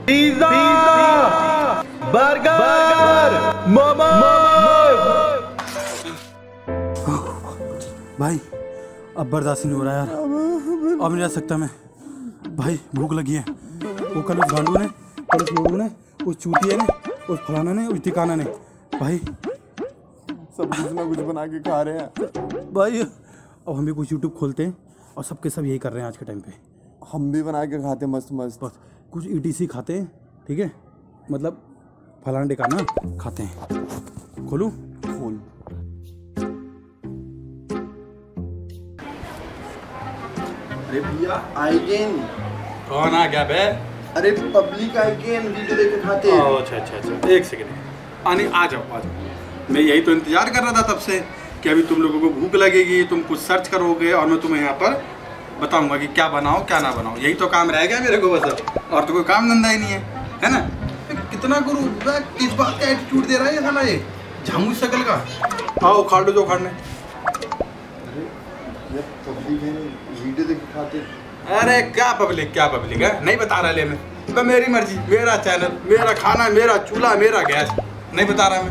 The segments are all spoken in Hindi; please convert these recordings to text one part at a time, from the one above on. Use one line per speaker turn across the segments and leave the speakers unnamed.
Pizza, burger, momos.
भाई अब बर्दाश्त नहीं हो रहा यार, अब नहीं रह सकता मैं। भाई भूख लगी है। वो कल उस गांडू ने, कल उस लोगों ने, उस चूतिया ने, उस फलाना ने, उस ठिकाना ने, भाई
सब कुछ ना कुछ बना के खा रहे हैं
भाई। अब हम भी कुछ यूट्यूब खोलते हैं और सबके सब यही कर रहे हैं आज के टाइम पे।
हम भी बना के खाते मस्त मस्त,
बस कुछ ETC खाते हैं, ठीक है, मतलब फलाना ठिकाना खाते हैं। खोलूं?
खोल। अरे भैया आइगेन।
कौन आ गया बे?
अरे पब्लिक आइगेन वीडियो देख के खाते हैं।
अच्छा, एक सेकंड आने, आ जाओ। मैं यही तो इंतजार कर रहा था तब से कि अभी तुम लोगों को भूख लगेगी, तुम कुछ सर्च करोगे और मैं तुम्हें यहाँ पर बताऊंगा कि क्या बनाओ क्या ना बनाओ। यही तो काम रह गया मेरे को बस, और तो कोई काम धंधा ही नहीं है ना। कितना गुरु किस बात का एटीट्यूड दे रहा है साला ये झामू शकल का। आओ खा लो जो खाने।
अरे पब्लिक है वीडियो देख के खाते।
अरे क्या पब्लिक है, नहीं बता रहा ले मैं मेरी मर्जी, मेरा चैनल, मेरा खाना, मेरा चूल्हा, मेरा गैस, नहीं बता रहा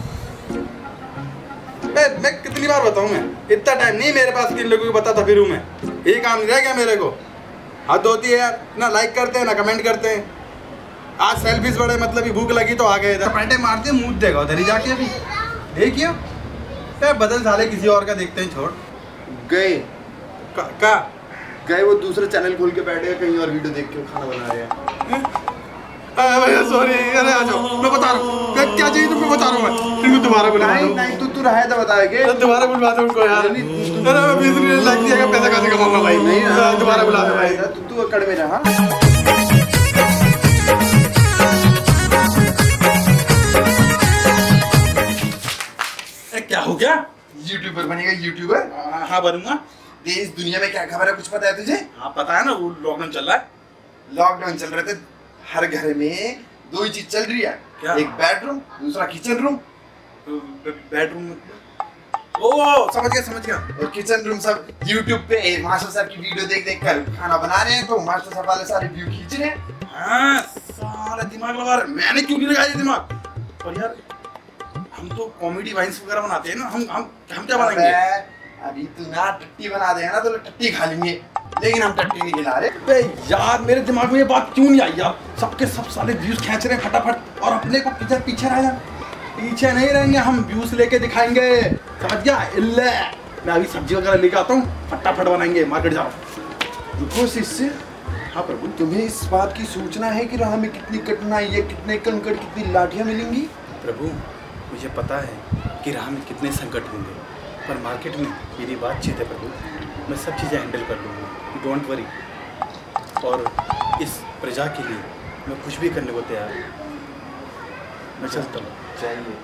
मैं कितनी बार बताऊं? मैं इतना टाइम नहीं मेरे पास कि इन लोगों को बताता फिरूं मैं। यही काम नहीं रह गया मेरे को। हद होती है यार, ना लाइक करते हैं ना कमेंट करते हैं। आज सेल्फीज बड़े मतलब ही भूख लगी तो आ गए इधर, पैंटे मारते हैं, मुंह देगा उधर ही जाके। अभी देखिए बदल साले किसी और का देखते हैं। छोड़
गए
का
गए वो दूसरे चैनल खोल के बैठे हैं, कहीं और वीडियो देख के खाना बना रहे हैं।
भैया सॉरी, अरे आ जाओ, मैं बता रहा हूँ क्या चाहिए तुमको, बता रहा हूँ मैं। फिर दोबारा बुला
नहीं तू रहा है तो बताएंगे।
दोबारा बुलवा दो उनको यार। अरे मैं 20 मिनट लग दिया, पैसा कैसे कमाऊंगा भाई। नहीं दोबारा बुला दो भाई।
तू अकड़ में रहा।
क्या हो गया?
यूट्यूबर बनेगा यूट्यूबर?
हाँ बनूंगा।
देश दुनिया में क्या खबर है कुछ पता है तुझे?
हाँ पता है ना, वो लॉकडाउन चल रहा है।
लॉकडाउन चल रहे थे, हर घर में दो ही चीज चल रही है।
क्या?
एक बेडरूम, दूसरा किचन रूम।
बेडरूम ओ समझ गया।
और किचन रूम सब यूट्यूब पे मास्टर साहब की वीडियो देख कर खाना बना रहे हैं, तो मास्टर साहब वाले सारे व्यू खींच रहे हैं।
हाँ सारा दिमाग लगा रहे। मैंने क्यों नहीं लगाया दिमाग? और यार हम तो कॉमेडी वाइन्स वगैरह बनाते हैं ना, हम क्या बनाएंगे?
अभी तू ना टट्टी बना देगा ना तो टट्टी खा लेंगे, लेकिन हम टट्टी नहीं खिला रहे।
बे यार मेरे दिमाग में ये बात क्यों नहीं आई यार? सबके सब साले व्यूज खींच रहे हैं फटाफट, और अपने को पीछे रह जाए। पीछे नहीं रहेंगे हम, व्यूज लेके दिखाएंगे, समझ गया? इल्ले मैं अभी सब्जी वगैरह लेके आता हूँ, फटाफट बनाएंगे। मार्केट जाओ।
रुको शिष्य।
हाँ प्रभु।
तुम्हें इस बात की सूचना है कि राह में कितनी कठिनाई है, कितने कंकड़, कितनी लाठियां मिलेंगी?
प्रभु मुझे पता है कि राह में कितने संकट होंगे, पर मार्केट में मेरी बातचीत है प्रभु, मैं सब चीज़ें हैंडल कर लूँगा, डोंट वरी। और इस प्रजा के लिए मैं कुछ भी करने को तैयार हूँ। मैं चलता हूँ।
चाहिए।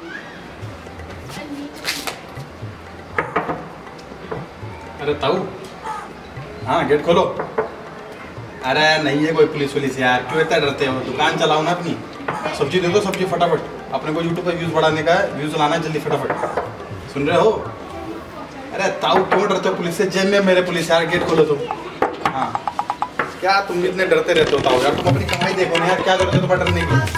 अरे ताऊ, हाँ गेट खोलो। अरे नहीं है कोई पुलिस वुलिस यार, क्यों इतना डरते हो? दुकान चलाओ ना अपनी, सब्जी दे दो, सब्जी फटाफट। अपने को यूट्यूब पर व्यूज़ बढ़ाने का है, व्यूज़ लाना है जल्दी फटाफट। सुन रहे हो? अरे ताऊ क्यों डरते हो पुलिस से? जेब में मेरे पुलिस यार, गेट खोलो तुम। हाँ क्या तुम इतने डरते रहते हो ताऊ यार? तुम अपनी कमाई देखो ना यार, क्या करते हो तुम्हें डरने की?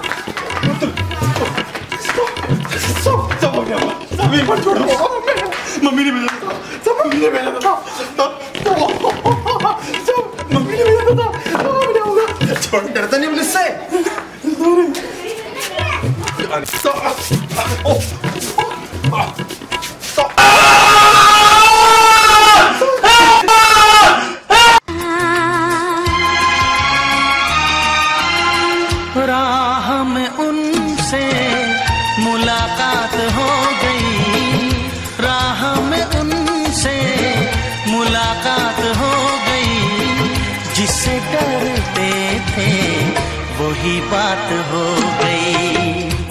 मम्मी ने भेजा था, सब मम्मी ने भेजा था, मम्मी ने भेजा था।
छोड़, डरता नहीं पुलिस से?
राह में उनसे मुलाकात हो गई, राह में उनसे मुलाकात हो गई, जिससे डरते थे वही बात हो गई।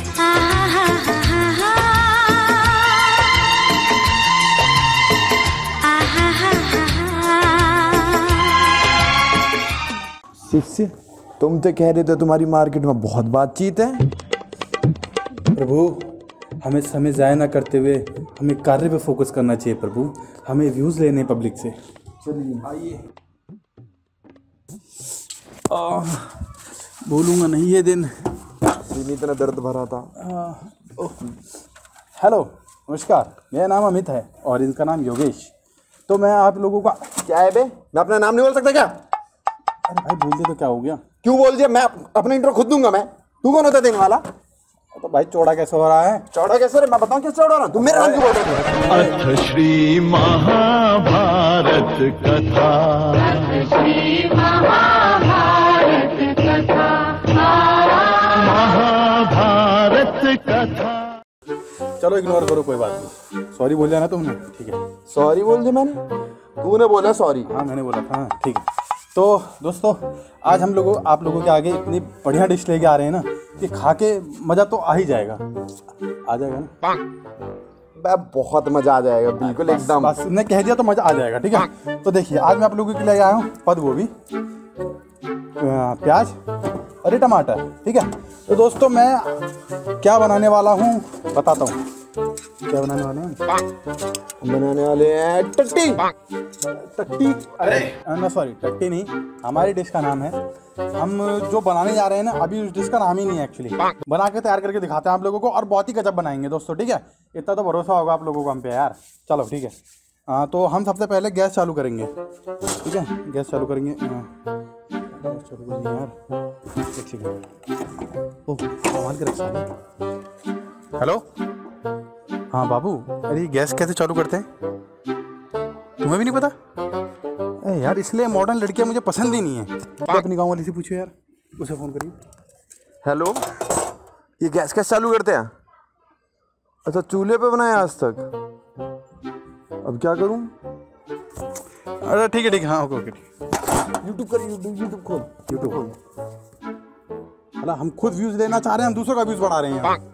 शिष्य तुम तो कह रहे थे तुम्हारी मार्केट में बहुत बातचीत है।
प्रभु हमें समय ज़ाया ना करते हुए हमें कार्य पे फोकस करना चाहिए प्रभु। हमें व्यूज़ लेने पब्लिक से।
चलिए
आइए। भूलूंगा नहीं ये दिन।
इतना दर्द भरा था।
हेलो नमस्कार, मेरा नाम अमित है और इनका नाम योगेश। तो मैं आप लोगों का
क्या है बे, मैं अपना नाम नहीं बोल सकता क्या?
अरे भाई बोल दे तो क्या हो गया?
क्यों बोल दिया? मैं अपना इंट्रो खुद दूंगा। मैं, तू कौन होता देने वाला?
तो भाई चौड़ा कैसे हो रहा है?
चौड़ा कैसे रे? मैं बताऊं कैसे चौड़ा रहा? तू मेरा नाम क्यों बोल रहा है?
अथ श्री महाभारत कथा, महाभारत कथा।
चलो इग्नोर करो, कोई बात नहीं। सॉरी बोल दिया ना तुमने, ठीक है।
सॉरी बोल दिया मैंने? तूने बोला सॉरी?
हाँ मैंने बोला था, ठीक है। तो दोस्तों आज हम लोग आप लोगों के आगे इतनी बढ़िया डिश लेके आ रहे हैं ना कि खा के मज़ा तो आ ही जाएगा। आ जाएगा ना?
बहुत मजा आ जाएगा, बिल्कुल एकदम।
बस ने कह दिया तो मज़ा आ जाएगा, ठीक है। तो देखिए आज मैं आप लोगों के लिए आया हूँ पत्ता गोभी, प्याज और ये टमाटर, ठीक है। तो दोस्तों मैं क्या बनाने वाला हूँ बताता हूँ। क्या बनाने वाले हैं?
बनाने वाले हैं टट्टी।
टट्टी? अरे ना सॉरी, टट्टी नहीं, हमारी डिश का नाम है। हम जो बनाने जा रहे हैं ना अभी उस डिश का नाम ही नहीं है एक्चुअली। बना के तैयार करके दिखाते हैं आप लोगों को और बहुत ही गजब बनाएंगे दोस्तों, ठीक है। इतना तो भरोसा होगा आप लोगों को हम पे यार। चलो ठीक है। हाँ तो हम सबसे पहले गैस चालू करेंगे, ठीक है। गैस चालू करेंगे यार, एक सेकंड। हेलो हाँ बाबू, अरे गैस कैसे चालू करते हैं तुम्हें भी नहीं पता? अरे यार इसलिए मॉडर्न लड़कियां मुझे पसंद ही नहीं है। तो अपनी गाँव वाली से पूछो यार, उसे फ़ोन करिए।
हेलो, ये गैस कैसे चालू करते हैं? अच्छा चूल्हे पे बनाया आज तक, अब क्या करूं?
अरे ठीक है हाँ ओके ओके।
यूट्यूब कर, यूट्यूब खोल, यूट्यूब खोल।
अला हम खुद व्यूज़ लेना चाह रहे हैं, हम दूसरों का व्यूज़ बढ़ा रहे हैं यहाँ।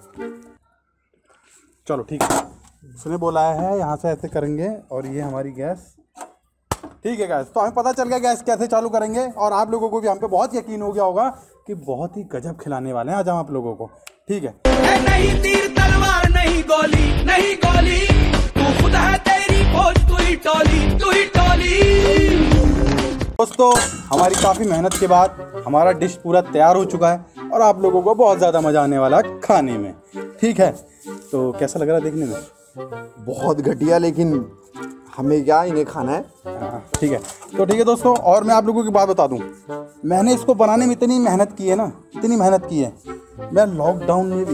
चलो ठीक है, उसने बोला है यहाँ से ऐसे करेंगे और ये हमारी गैस, ठीक है गैस। तो हमें पता चल गया गैस कैसे चालू करेंगे और आप लोगों को भी हम पे बहुत यकीन हो गया होगा कि बहुत ही गजब खिलाने वाले हैं आज हम आप लोगों को, ठीक है।
नहीं तीर तलवार नहीं गोली, नहीं गोली, तू खुद है तेरी खोज, तू ही टोली, तू ही टोली।
दोस्तों हमारी काफ़ी मेहनत के बाद हमारा डिश पूरा तैयार हो चुका है और आप लोगों को बहुत ज़्यादा मज़ा आने वाला है खाने में, ठीक है। तो कैसा लग रहा है देखने में?
बहुत घटिया, लेकिन हमें क्या, इन्हें खाना है।
ठीक है। तो ठीक है दोस्तों, और मैं आप लोगों की बात बता दूं, मैंने इसको बनाने में इतनी मेहनत की है ना, इतनी मेहनत की है, मैं लॉकडाउन में भी,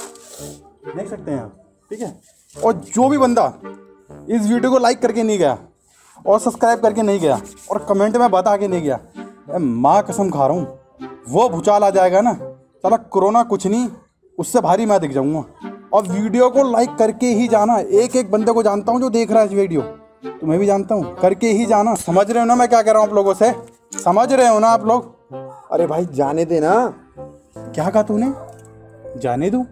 देख सकते हैं आप, ठीक है। और जो भी बंदा इस वीडियो को लाइक करके नहीं गया और सब्सक्राइब करके नहीं गया और कमेंट में बता के नहीं गया, मैं माँ कसम खा रहा हूँ वो भूचाल आ जाएगा ना, साला कोरोना कुछ नहीं उससे भारी मैं दिख जाऊँगा। और वीडियो को लाइक करके ही जाना, एक एक बंदे को जानता हूँ जो देख रहा है इस वीडियो, तुम्हें भी जानता हूँ, करके ही जाना। समझ रहे हो ना मैं क्या कह रहा हूँ आप लोगों से? समझ रहे हो ना आप लोग?
अरे भाई जाने दे ना।
क्या कहा तूने? जाने दूँ?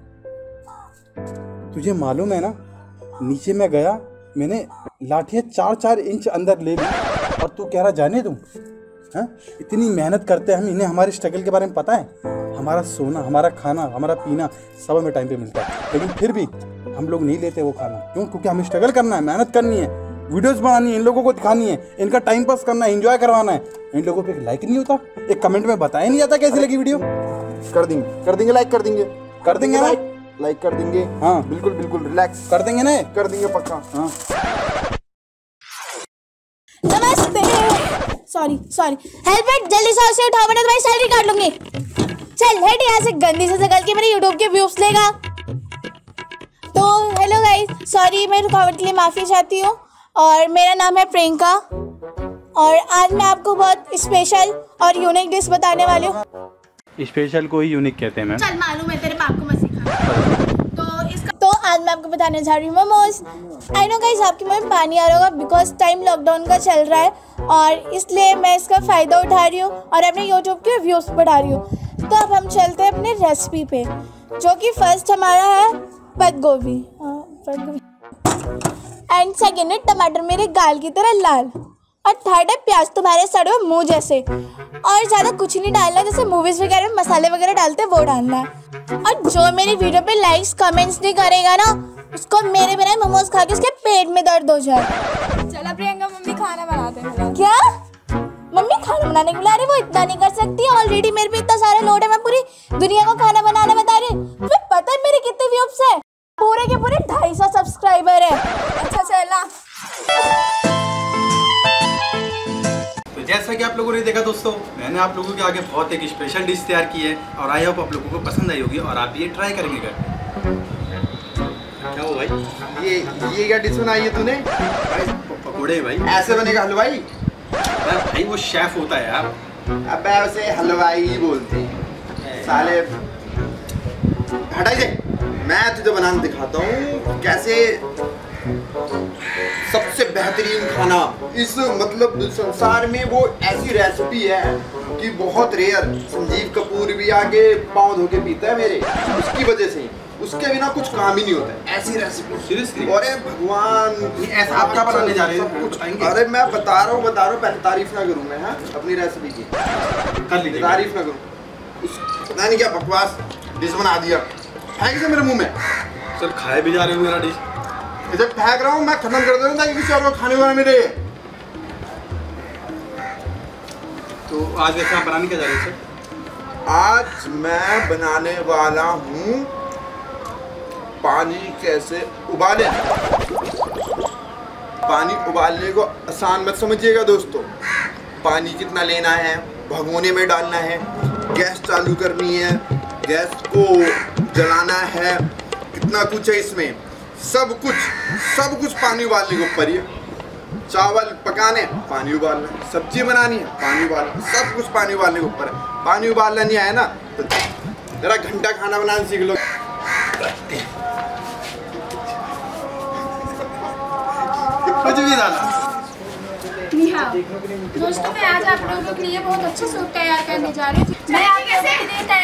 तुझे मालूम है ना, नीचे मैं गया, मैंने लाठियाँ 4-4 इंच अंदर ले ली और तू कह रहा जाने दूँ? हाँ, इतनी मेहनत करते हैं हम, इन्हें हमारे स्ट्रगल के बारे में पता है। हमारा सोना, हमारा खाना, हमारा पीना सब हमें टाइम पे मिलता है, लेकिन फिर भी हम लोग नहीं लेते वो खाना। क्यों? क्योंकि हमें स्ट्रगल करना है, मेहनत करनी है, वीडियोस बनानी है, इन लोगों को दिखानी है, इनका टाइम पास करना है, एंजॉय करवाना है। इन लोगों पे एक लाइक नहीं होता, एक कमेंट में बताया नहीं जाता कैसी लगी वीडियो।
कर देंगे लाइक कर देंगे
ना?
लाइक कर देंगे।
हाँ
बिल्कुल बिल्कुल, रिलैक्स
कर देंगे ना,
कर देंगे पक्का।
हाँ
नमस्ते, सॉरी हेल्प इट, जल्दी से उसे उठाओ वरना तुम्हारी सैलरी काट लूंगी। चल हट यहाँ से, गंदी से निकल के मेरे यूट्यूब के व्यूज लेगा। तो हेलो गाइस, सॉरी मैं रुकावट के लिए माफ़ी चाहती हूँ और मेरा नाम है प्रियंका और आज मैं आपको बहुत स्पेशल और यूनिक डिश बताने वाली हूँ।
स्पेशल को ही यूनिक कहते हैं मैम।
चल मालूम है, तेरे बाप को मत सिखा। तो आज मैं आपको बताने जा रही हूँ मोमोज। आई नो गाइस आपके मुंह में पानी आ रहा होगा बिकॉज टाइम लॉकडाउन का चल रहा है और इसलिए मैं इसका फ़ायदा उठा रही हूँ और अपने यूट्यूब के व्यूज़ बढ़ा रही हूँ। तो अब हम चलते हैं अपने रेसिपी पे, जो कि फर्स्ट हमारा है पत्ता गोभी एंड सेकेंड है टमाटर मेरे गाल की तरह लाल और थर्ड है प्याज तुम्हारे सड़े हुए मुँह जैसे। और ज़्यादा कुछ नहीं डालना, जैसे मूवीज़ वगैरह में मसाले वगैरह डालते हैं वो डालना है। और जो मेरी वीडियो पे लाइक्स कमेंट्स नहीं करेगा ना, उसको मेरे बिना मोमोज खा के उसके पेट में दर्द हो जाए।
चला प्रियंका, मम्मी खाना बनाते हैं।
क्या? मम्मी खाना बनाने के लिए? अरे वो इतना नहीं कर सकती, ऑलरेडी मेरे पे इतना सारा लोड है, मैं दुनिया को खाना बनाना बता रही। तुम्हें पता है मेरे कितने व्यूज है? पूरे के पूरे 250 सब्सक्राइबर है।
अच्छा चला।
तो जैसा कि आप लोगों ने देखा दोस्तों, मैंने आप लोगों के आगे बहुत एक स्पेशल डिश तैयार की है और आई होप आप लोगों को पसंद आई होगी और आप ये ट्राई करेंगे घर। क्या हो भाई?
ये क्या डिश बनाई है तूने?
पकोड़े भाई।
ऐसे बनेगा हलवाई?
अरे भाई वो शेफ होता है यार।
अबे उसे हलवाई ही बोलते हैं साले। हटाई दे, मैं तुझे बनाना दिखाता हूँ कैसे सबसे बेहतरीन खाना इस मतलब संसार में। वो ऐसी रेसिपी है कि बहुत रेयर। संजीव कपूर भी आगे पाँव धो के पीता है मेरे, उसकी वजह से। उसके बिना कुछ काम ही नहीं होता है। ऐसी रेसिपी
सीरियसली?
अरे भगवान,
ऐसा आप क्या बनाने जा रहे हैं? कुछ बताएंगे?
अरे मैं बता रहा हूँ पहले तारीफ ना करूँ मैं। हाँ, अपनी रेसिपी की
कर लीजिए।
तारीफ ना करूँ। पता नहीं क्या बकवास डिश बना दिया। फेंक दे मेरे मुंह में।
सर खाए भी जा रहे हो मेरा डिश?
इसे फेंक रहा हूँ मैं, खत्म कर दूंगा ताकि किसी और को खाने वाला मेरे।
तो आज वैसे आप बनाने क्या जा रहे हैं सर?
आज मैं बनाने वाला हूँ पानी कैसे उबाले। पानी उबालने को आसान मत समझिएगा दोस्तों। पानी कितना लेना है, भगोने में डालना है, गैस चालू करनी है, गैस को जलाना है, कितना कुछ है इसमें। सब कुछ पानी उबालने के ऊपर ही है। चावल पकाने पानी उबालना, सब्जी बनानी है पानी उबालना, सब कुछ पानी उबालने के ऊपर है। पानी उबालना नहीं आया ना तो जरा घंटा खाना बनाना सीख लो।
कुछ भी डाला।
दोस्तों मैं आज आप लोगों के लिए बहुत अच्छा सूट तैयार करने जा रही हूँ। मैं आपको